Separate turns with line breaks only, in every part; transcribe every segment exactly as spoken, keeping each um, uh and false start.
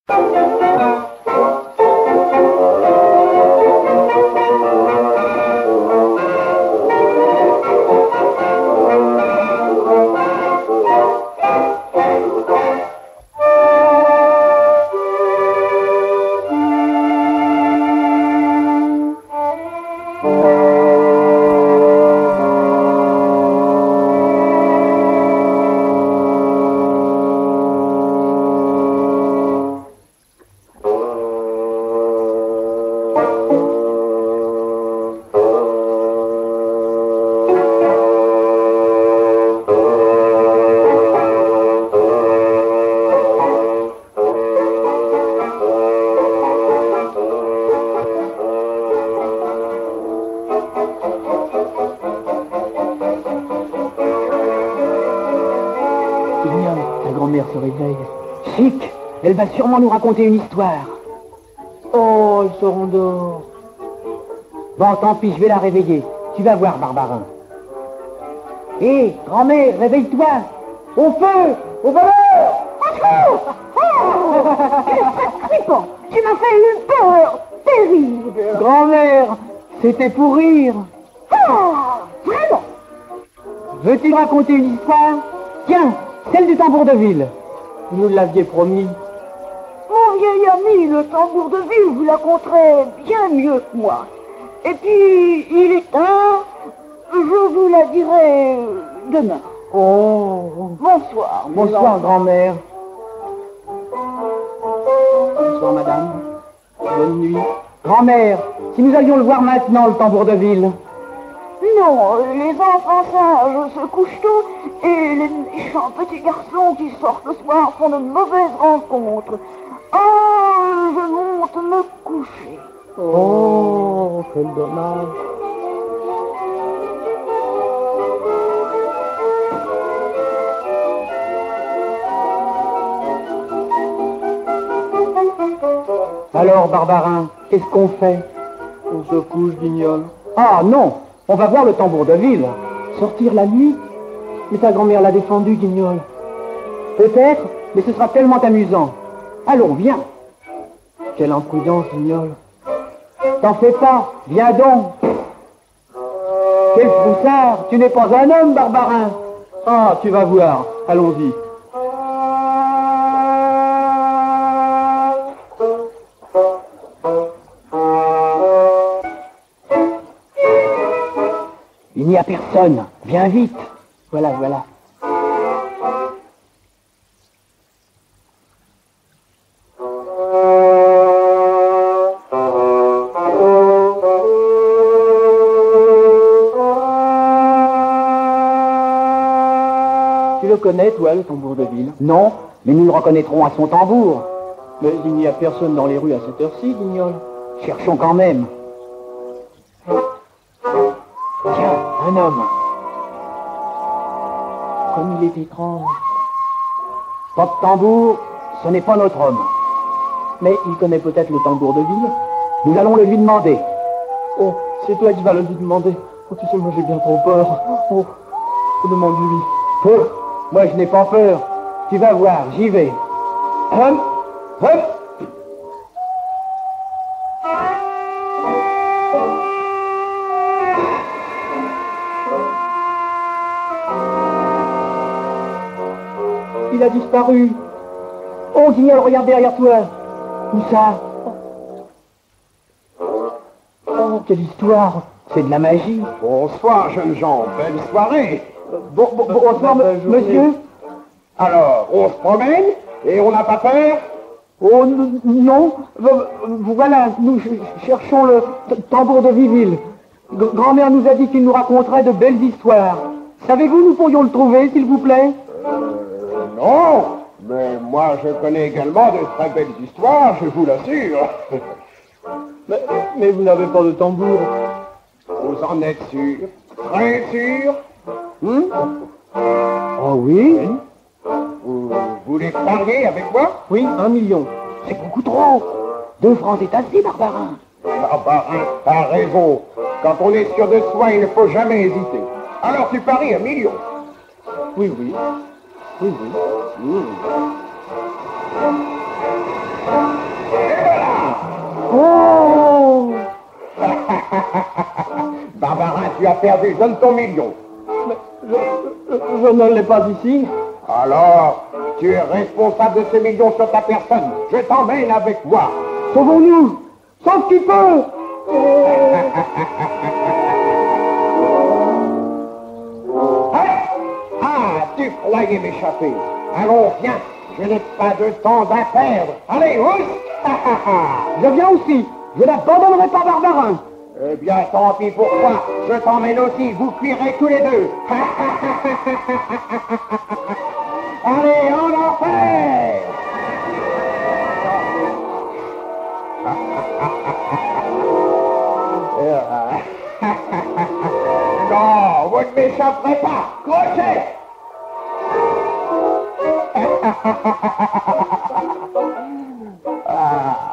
Elle va sûrement nous raconter une histoire. Oh, elle se rendort. Bon, tant pis, je vais la réveiller. Tu vas voir, Barbarin. Hé, hey, grand-mère, réveille-toi. Au feu, au voleur.
Fripon, tu m'as fait une peur terrible.
Grand-mère, c'était pour rire.
Ah, vraiment?
Veux-tu me raconter une histoire? Tiens, celle du tambour de ville. Vous l'aviez promis.
Mon vieil ami, le tambour de ville vous la conterait bien mieux que moi. Et puis, il est tard, je vous la dirai demain.
Oh,
bonsoir.
Bonsoir, grand-mère. Bonsoir, madame. Bonne nuit. Grand-mère, si nous allions le voir maintenant, le tambour de ville.
Non, les enfants sages se couchent tôt et les méchants petits garçons qui sortent le soir font de mauvaises rencontres. Oh, je monte me coucher.
Oh, quel dommage. Alors, Barbarin, qu'est-ce qu'on fait? On se couche, Guignol. Ah non, on va voir le tambour de ville. Sortir la nuit? Mais ta grand-mère l'a défendu, Guignol. Peut-être, mais ce sera tellement amusant. Allons, viens. Quelle imprudence, Guignol. T'en fais pas, viens donc. Quel froussard, tu n'es pas un homme, Barbarin. Ah, tu vas voir, allons-y. Il n'y a personne, viens vite. Voilà, voilà. Tu le connais, toi, le tambour de ville? Non, mais nous le reconnaîtrons à son tambour. Mais il n'y a personne dans les rues à cette heure-ci, Guignol. Cherchons quand même. Tiens, un homme. Comme il est étrange. Pas de tambour, ce n'est pas notre homme. Mais il connaît peut-être le tambour de ville. Nous allons le lui demander. Oh, c'est toi qui vas le lui demander. Oh, tu sais, moi j'ai bien trop peur. Oh, demande-lui. Peu. Moi, je n'ai pas peur. Tu vas voir, j'y vais. Hum, hum. Il a disparu. Oh, Guignol, regarde derrière toi. Où ça? Oh, quelle histoire. C'est de la magie.
Bonsoir, jeunes gens. Belle soirée.
Bon, bon, bonsoir, monsieur.
Alors, on se promène et on n'a pas peur?
Oh, non. Voilà, nous cherchons le tambour de Viville. Grand-mère nous a dit qu'il nous raconterait de belles histoires. Savez-vous, nous pourrions le trouver, s'il vous plaît?
Euh, non. Mais moi, je connais également de très belles histoires, je vous l'assure.
mais, mais vous n'avez pas de tambour.
Vous en êtes sûr? Très sûr?
Hmm? Oh oui, oui.
Vous voulez parier avec moi?
Oui, un million. C'est beaucoup trop. Deux francs, c'est assez, Barbarin.
Barbarin a raison. Quand on est sûr de soi, il ne faut jamais hésiter. Alors tu paries un million?
Oui, oui. Oui, oui. Mmh.
perdu, donne ton million.
Mais je, je, je ne l'ai pas ici.
Alors, tu es responsable de ces millions sur ta personne. Je t'emmène avec moi.
Sauvons-nous. Sauve qui peut.
Ah, tu croyais m'échapper. Allons, viens. Je n'ai pas de temps à perdre. Allez, housse.
Je viens aussi. Je n'abandonnerai pas Barbarin.
Eh bien, tant pis pour toi. Je t'emmène aussi. Vous cuirez tous les deux. Allez, en enfer. Non, vous ne m'échapperez pas. Crochet. Ah.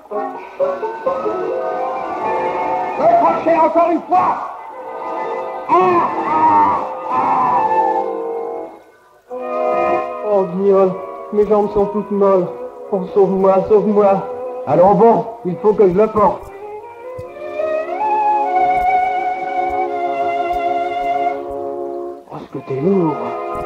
Le crochet encore une fois. Ah, ah, ah.
Oh, Guignol, mes jambes sont toutes molles. Oh, sauve-moi, sauve-moi. Alors bon, il faut que je le porte. Oh, ce que t'es lourd.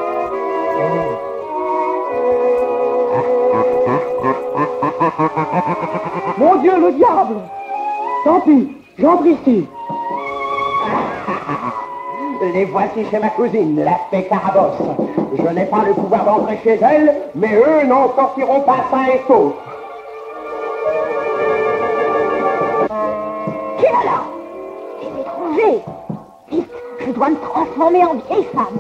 Mon Dieu, le diable! Tant pis, j'entre ici.
Les voici chez ma cousine, la fée Carabosse. Je n'ai pas le pouvoir d'entrer chez elle, mais eux n'en sortiront pas sains et saufs.
Qui est là? Les étrangers! Vite, je dois me transformer en vieille femme.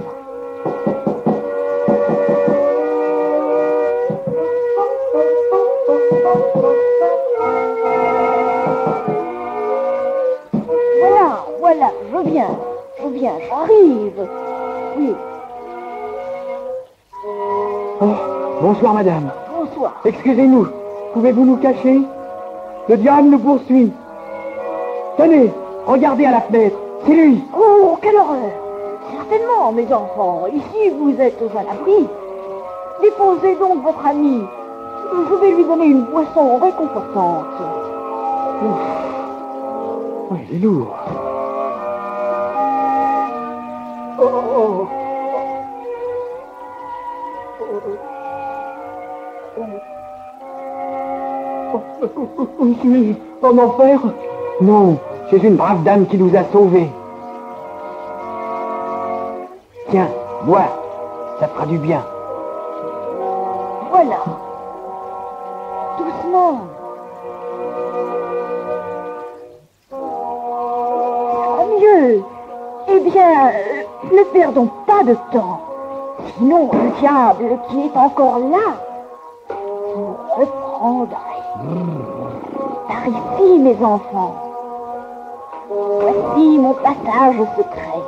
Voilà, voilà, je viens, je viens, j'arrive. Oui,
Oh, bonsoir, madame.
bonsoir.
Excusez-nous, pouvez-vous nous cacher? Le diable nous poursuit. Tenez, regardez à la fenêtre, c'est lui.
Oh, quelle horreur! Certainement, mes enfants, ici vous êtes à l'abri. Déposez donc votre ami. Je vais lui donner une boisson réconfortante.
Oh, il est lourd. Oh, oh, oh. Où suis-je? En enfer? Non, c'est une brave dame qui nous a sauvés. Tiens, bois, ça te fera du bien.
Voilà. Doucement. Ça va mieux. Eh bien, euh, ne perdons pas de temps. Sinon, le diable qui est encore là vous reprendrait. Par ici, mes enfants. Voici mon passage secret.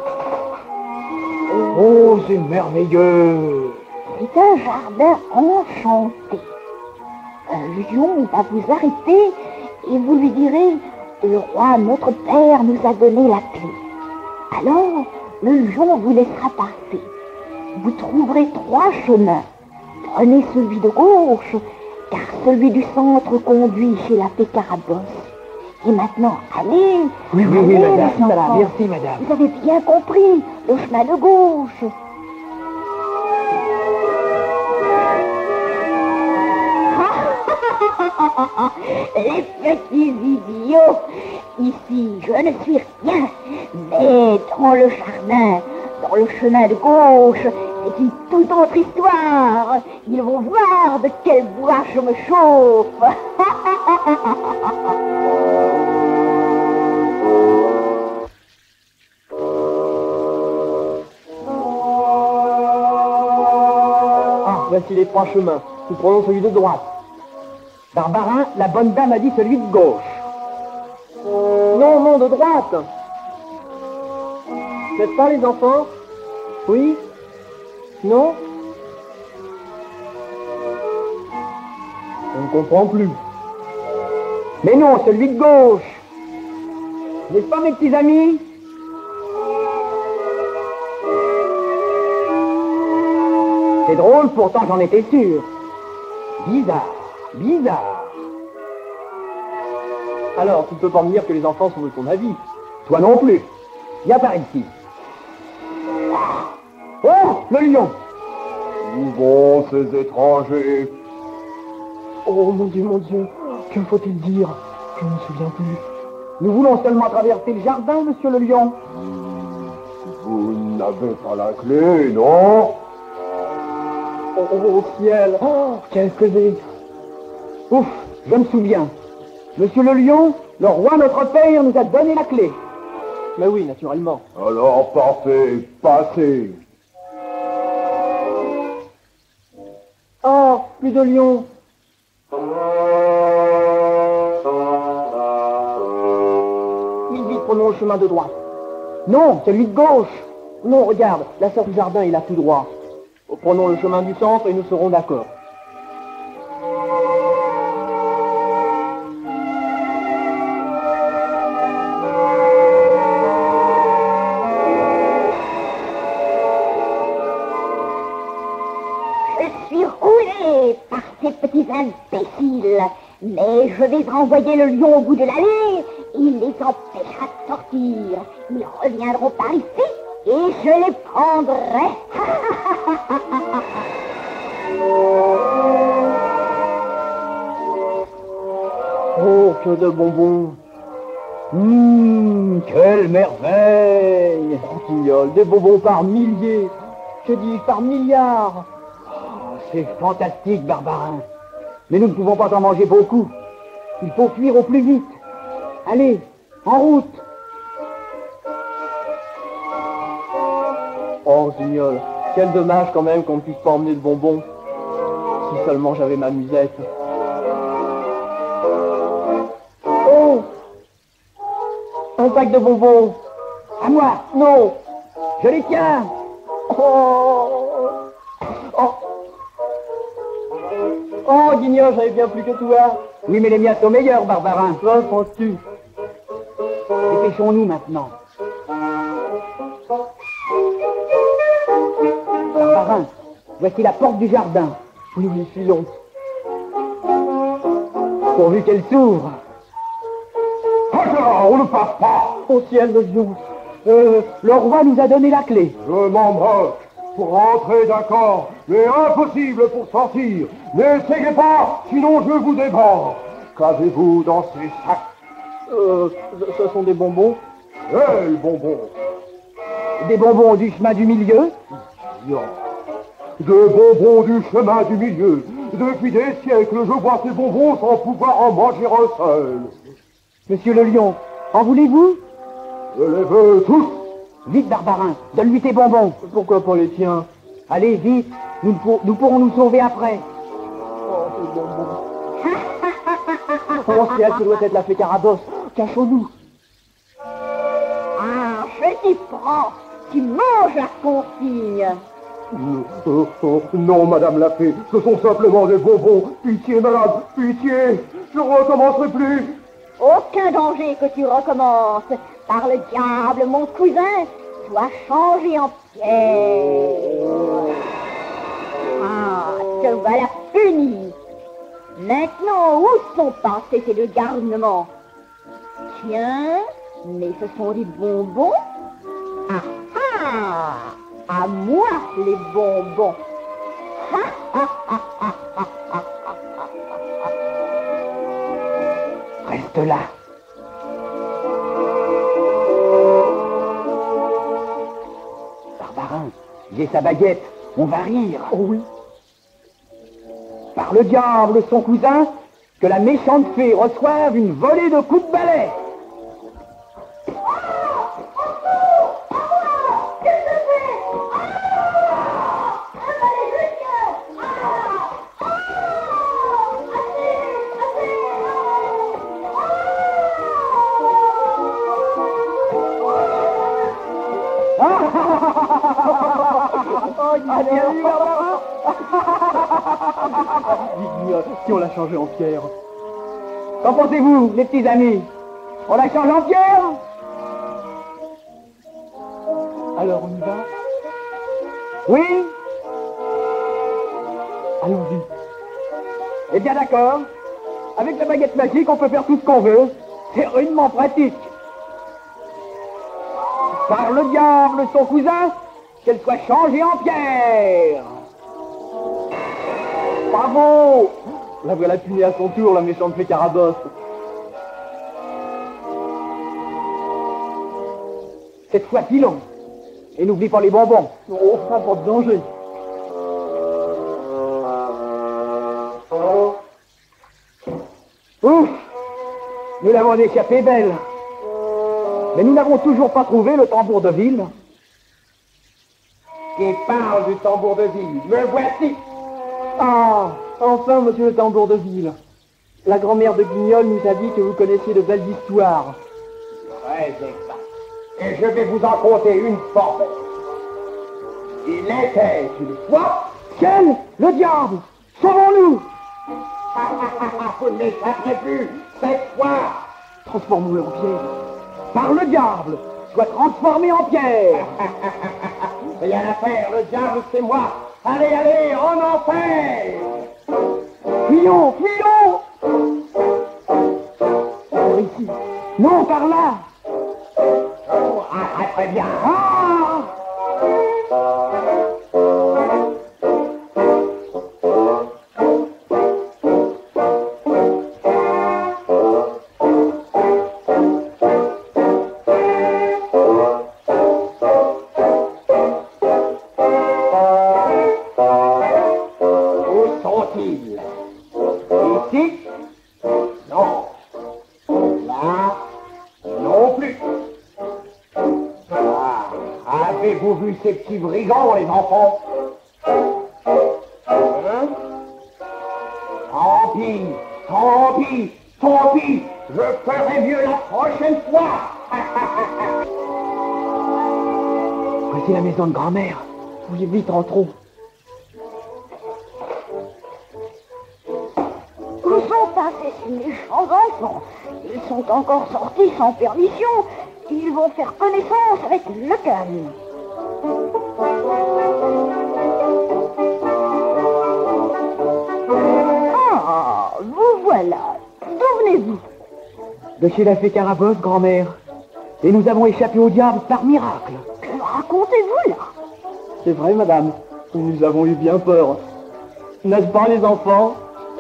Oh, c'est merveilleux.
C'est un jardin enchanté. Un lion va vous arrêter et vous lui direz « Le roi, notre père, nous a donné la clé. » Alors, le lion vous laissera passer. Vous trouverez trois chemins. Prenez celui de gauche, car celui du centre conduit chez la fée Carabosse. Et maintenant, allez,
Oui, oui,
allez,
oui,
les
madame.
enfants.
Merci, madame.
Vous avez bien compris, le chemin de gauche. Les petits idiots, ici je ne suis rien, mais dans le jardin, dans le chemin de gauche, c'est une toute autre histoire. Ils vont voir de quel bois je me chauffe.
Ah, voici les trois chemins. Nous prenons celui de droite. Barbarin, la bonne dame a dit celui de gauche. Non, non, de droite. N'est-ce pas, les enfants? Oui? Non? On ne comprend plus. Mais non, celui de gauche. N'est-ce pas, mes petits amis? C'est drôle, pourtant j'en étais sûr. Bizarre, bizarre. Alors, tu ne peux pas me dire que les enfants sont de ton avis. Toi non plus. Viens par ici. Oh, le lion!
Où vont ces étrangers?
Oh mon Dieu, mon Dieu, que faut-il dire? Je ne me souviens plus. Nous voulons seulement traverser le jardin, monsieur le lion.
Hmm, vous n'avez pas la clé, non?
Oh, oh ciel! Oh, quel causé! Ouf, je me souviens. Monsieur le lion, le roi notre père nous a donné la clé. Mais oui, naturellement.
Alors parfait, passez.
Oh, plus de lions. Vite, vite, prenons le chemin de droite. Non, celui de gauche. Non, regarde, la sortie du jardin est là tout droit. Prenons le chemin du centre et nous serons d'accord.
Je suis roulé par ces petits imbéciles, mais je vais renvoyer le lion au bout de l'allée. Il les empêchera de sortir. Ils reviendront par ici et je les prendrai.
Oh, que de bonbons. Hum, quelle merveille. Rossignol, des bonbons par milliers. Que dis-je, par milliards. Oh, c'est fantastique, Barbarin. Mais nous ne pouvons pas en manger beaucoup. Il faut fuir au plus vite. Allez, en route. Oh, Rossignol, quel dommage quand même qu'on ne puisse pas emmener de bonbons. Si seulement j'avais ma musette. Oh! Un pack de bonbons. À moi. Non. Je les tiens. Oh. Oh. Oh, Guignol, j'avais bien plus que toi. Oui, mais les miens sont meilleurs, Barbarin. Toi, penses-tu? Dépêchons-nous maintenant. Barbarin, voici la porte du jardin. Oui, oui, fuyons. Pourvu qu'elle s'ouvre.
On ne passe pas.
Au ciel de Dieu. Euh, le roi nous a donné la clé.
Je m'en moque. Pour rentrer, d'accord, mais impossible pour sortir. N'essayez pas, sinon je vous dévore. Qu'avez-vous dans ces sacs?
Euh, ce sont des bonbons.
Quels bonbons?
Des bonbons du chemin du milieu.
Bien. Des bonbons du chemin du milieu. Depuis des siècles, je vois ces bonbons sans pouvoir en manger un seul.
Monsieur le lion, en voulez-vous?
Je les veux tous.
Vite, Barbarin, donne-lui tes bonbons. Pourquoi pas les tiens? Allez, vite, nous, pour, nous pourrons nous sauver après. Oh, ces bonbons. Oh, ciel, ce doit être la fée Carabosse. Cachons-nous.
Ah, je t'y prends. Tu manges la consigne.
Euh, euh, euh, non, madame la fée, ce sont simplement des bonbons. Pitié, madame, pitié. Je ne recommencerai plus.
Aucun danger que tu recommences. Par le diable, mon cousin, tu as changé en pierre. Ah, te voilà puni. Maintenant, où sont passés ces deux garnements? Tiens, mais ce sont des bonbons. Ah ah, à moi les bonbons.
Reste là. Barbarin, j'ai sa baguette. On va rire. Oh oui. Par le diable, son cousin, que la méchante fée reçoive une volée de coups de balai. Si on l'a changé en pierre. Qu'en pensez-vous, les petits amis? On la change en pierre? Alors on y va? Oui? Allons-y. Eh bien d'accord. Avec la baguette magique, on peut faire tout ce qu'on veut. C'est rudement pratique. par le diable son cousin, qu'elle soit changée en pierre. Bravo! La voilà punée à son tour, la méchante fée Carabosse. Cette fois, pilon. Et n'oublie pas les bonbons. Oh, ça pas de danger. Ouf! Nous l'avons échappé belle. Mais nous n'avons toujours pas trouvé le tambour de ville.
Qui parle du tambour de ville? Me voici!
Ah, enfin, monsieur le tambour de ville. La grand-mère de Guignol nous a dit que vous connaissiez de belles histoires.
Très exact. Et je vais vous en conter une fort belle. Il était une fois...
Quel? Le diable! Sauvons-nous!
Vous ne m'échapperez plus, cette fois!
Transformons-le en pierre. Par le diable, soit transformé en pierre.
Rien à faire, le diable c'est moi. Allez, allez, en enfer!
Fuyons, fuyons! Par ici. Non, par là!
Oh, ah, très bien.
Ah!
Où sont-ils? Ici? Non. Là? Non plus. Ah, avez-vous vu ces petits brigands, les enfants? Hein? Tant pis, tant pis, tant pis, je ferai mieux la prochaine fois.
Voici la maison de grand-mère. Fouillez vite, rentrons.
Où sont passés ces méchants enfants? Ils sont encore sortis sans permission. Ils vont faire connaissance avec le calme. Ah, vous voilà. D'où venez-vous?
De chez la fée Carabosse, grand-mère. Et nous avons échappé au diable par miracle.
Que racontez-vous là?
C'est vrai, madame. Nous avons eu bien peur. N'est-ce pas, les enfants?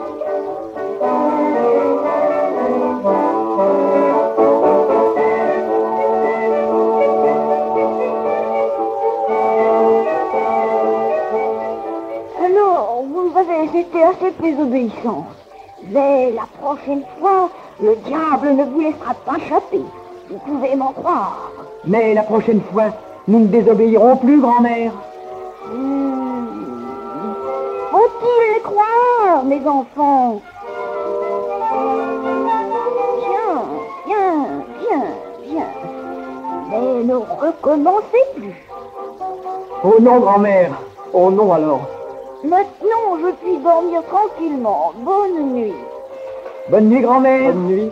Alors, vous avez été assez plus obéissants. Mais la prochaine fois, le diable ne vous laissera pas échapper. Vous pouvez m'en croire.
Mais la prochaine fois, nous ne désobéirons plus, grand-mère.
Hmm. Faut-il les croire, mes enfants? Bien, bien, bien, bien. Mais ne recommencez plus.
Oh non, grand-mère. Oh non, alors.
Maintenant, je puis dormir tranquillement. Bonne nuit.
Bonne nuit, grand-mère. Bonne nuit.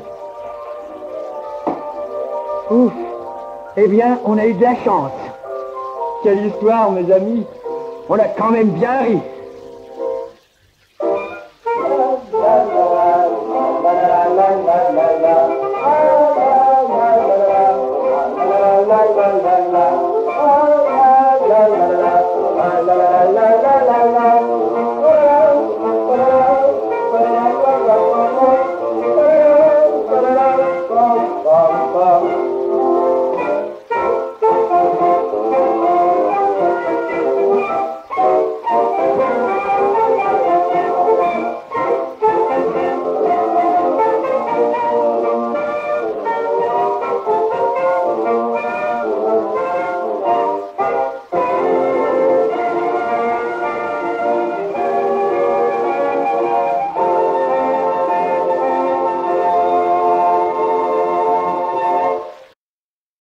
Ouf. Eh bien, on a eu de la chance. Quelle histoire, mes amis. On a quand même bien ri.